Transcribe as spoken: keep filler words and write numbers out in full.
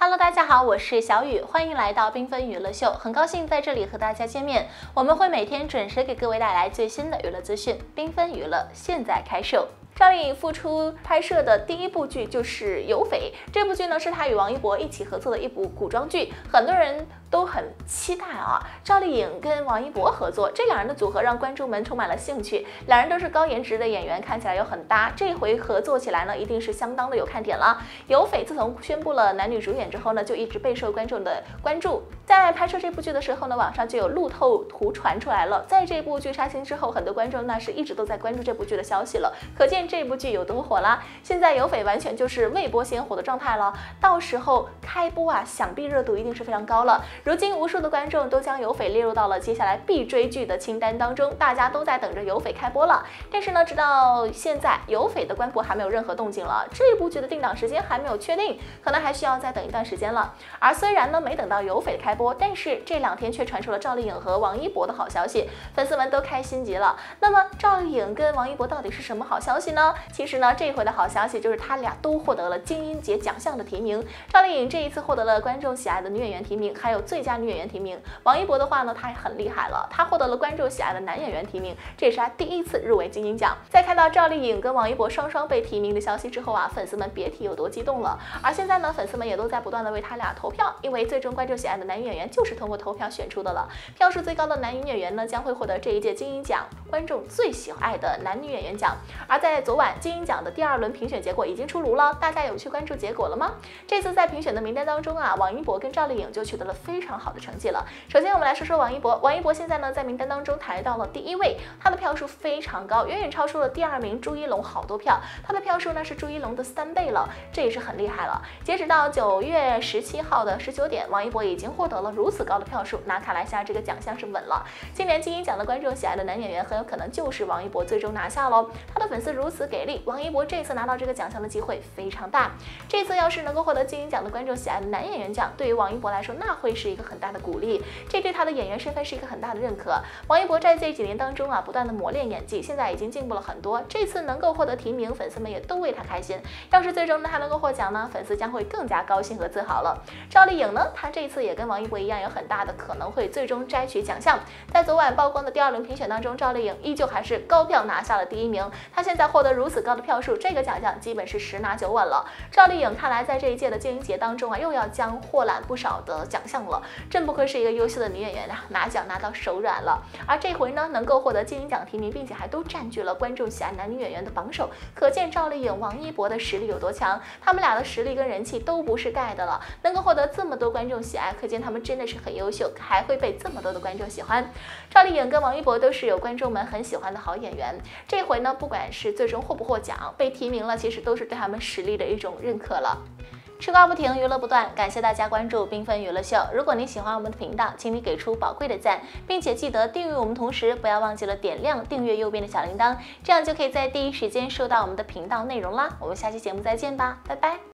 Hello， 大家好，我是小雨，欢迎来到缤纷娱乐秀，很高兴在这里和大家见面。我们会每天准时给各位带来最新的娱乐资讯，缤纷娱乐现在开售。赵丽颖复出拍摄的第一部剧就是《有匪》，这部剧呢是她与王一博一起合作的一部古装剧，很多人都很期待啊。赵丽颖跟王一博合作，这两人的组合让观众们充满了兴趣，两人都是高颜值的演员，看起来又很搭，这回合作起来呢，一定是相当的有看点了。《有匪》自从宣布了男女主演之后呢，就一直备受观众的关注。在拍摄这部剧的时候呢，网上就有路透图传出来了。在这部剧杀青之后，很多观众那是一直都在关注这部剧的消息了，可见这部剧有多火啦！现在《有匪》完全就是未播先火的状态了，到时候开播啊，想必热度一定是非常高了。如今无数的观众都将《有匪》列入到了接下来必追剧的清单当中，大家都在等着《有匪》开播了。但是呢，直到现在，《有匪》的官博还没有任何动静了，这部剧的定档时间还没有确定，可能还需要再等一段时间了。而虽然呢没等到《有匪》开播，但是这两天却传出了赵丽颖和王一博的好消息，粉丝们都开心极了。那么赵丽颖跟王一博到底是什么好消息呢？其实呢，这回的好消息就是他俩都获得了金鹰节奖项的提名。赵丽颖这一次获得了观众喜爱的女演员提名，还有最佳女演员提名。王一博的话呢，他也很厉害了，他获得了观众喜爱的男演员提名，这也是他第一次入围金鹰奖。在看到赵丽颖跟王一博双双被提名的消息之后啊，粉丝们别提有多激动了。而现在呢，粉丝们也都在不断的为他俩投票，因为最终观众喜爱的男演员就是通过投票选出的了。票数最高的男女演员呢，将会获得这一届金鹰奖观众最喜爱的男女演员奖。而在昨晚，金鹰奖的第二轮评选结果已经出炉了，大家有去关注结果了吗？这次在评选的名单当中啊，王一博跟赵丽颖就取得了非常好的成绩了。首先我们来说说王一博，王一博现在呢在名单当中排到了第一位，他的票数非常高，远远超出了第二名朱一龙好多票，他的票数呢是朱一龙的三倍了，这也是很厉害了。截止到九月十七号的十九点，王一博已经获得了如此高的票数，那看来下这个奖项是稳了。今年金鹰奖的观众喜爱的男演员很有可能就是王一博最终拿下喽，他的粉丝如此给力，王一博这次拿到这个奖项的机会非常大。这次要是能够获得金鹰奖的观众喜爱的男演员奖，对于王一博来说那会是一个很大的鼓励，这对他的演员身份是一个很大的认可。王一博在这几年当中啊，不断的磨练演技，现在已经进步了很多，这次能够获得提名，粉丝们也都为他开心。要是最终呢他能够获奖呢，粉丝将会更加高兴和自豪了。赵丽颖呢，她这次也跟王一博一样，有很大的可能会最终摘取奖项。在昨晚曝光的第二轮评选当中，赵丽颖依旧还是高票拿下了第一名，她现在获得如此高的票数，这个奖项基本是十拿九稳了。赵丽颖看来在这一届的金鹰节当中啊，又要将获揽不少的奖项了，真不愧是一个优秀的女演员啊，拿奖拿到手软了。而这回呢，能够获得金鹰奖提名，并且还都占据了观众喜爱男女演员的榜首，可见赵丽颖、王一博的实力有多强。他们俩的实力跟人气都不是盖的了，能够获得这么多观众喜爱，可见他们真的是很优秀，还会被这么多的观众喜欢。赵丽颖跟王一博都是有观众们很喜欢的好演员，这回呢，不管是最终获不获奖，被提名了，其实都是对他们实力的一种认可了。吃瓜不停，娱乐不断，感谢大家关注缤纷娱乐秀。如果你喜欢我们的频道，请你给出宝贵的赞，并且记得订阅我们，同时不要忘记了点亮订阅右边的小铃铛，这样就可以在第一时间收到我们的频道内容啦。我们下期节目再见吧，拜拜。